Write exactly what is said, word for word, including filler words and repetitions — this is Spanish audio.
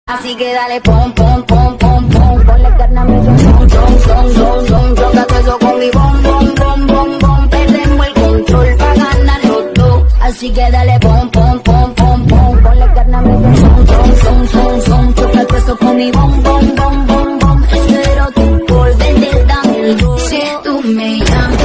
Así que dale pom, pom, pom, pom, pom, ponle carne a mi son, son, son, son, son, choca todo eso con mi bom, bom, bom, bom, bom, perdemos el control pa' ganar los dos. Así que dale pom, pom, pom, pom, pom, ponle carne a mi son, son, son, son, son, choca todo eso con mi bom, bom, bom, bom, bom, espero tu por vender, dame el go. Si tú me llamas